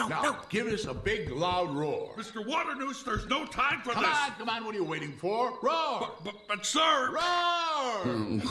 Now, give us a big, loud roar. Mr. Waternoose, there's no time for Come this. on, come on, what are you waiting for? Roar! But sir... Roar!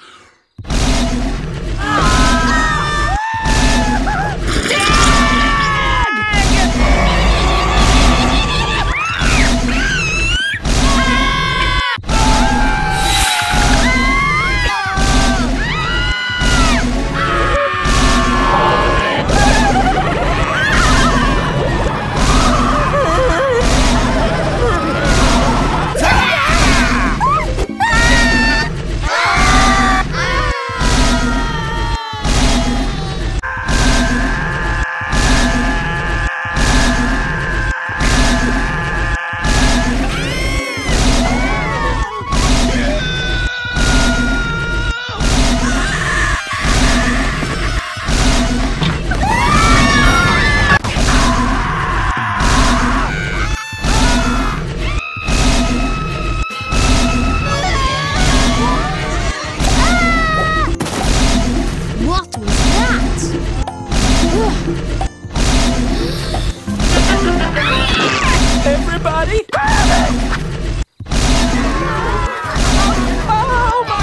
Everybody, panic! Oh my!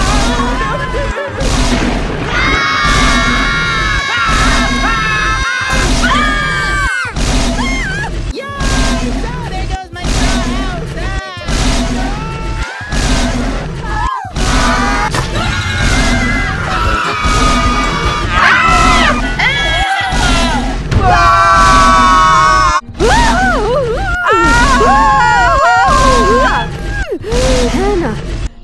Yay! So there goes my straw Hannah!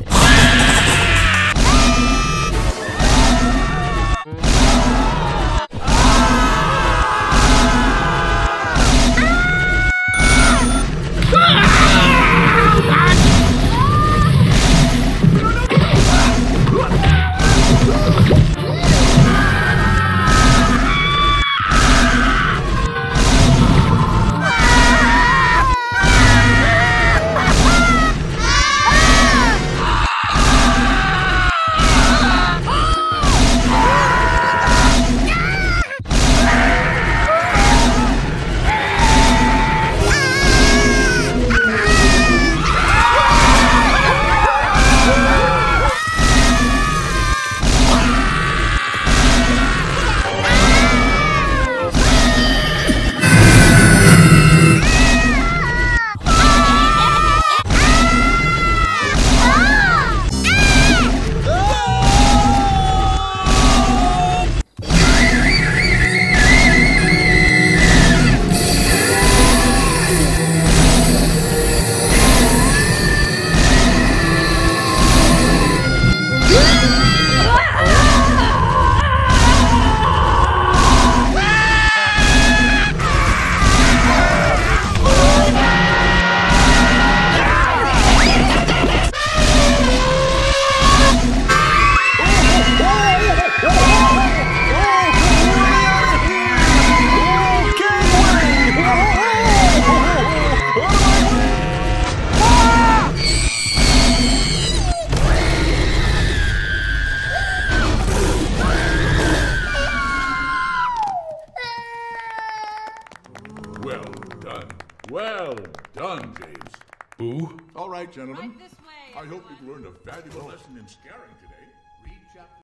Well done, James. Boo. All right, gentlemen. Right this way, I hope everyone. you've learned a valuable lesson in scaring today. Read chapter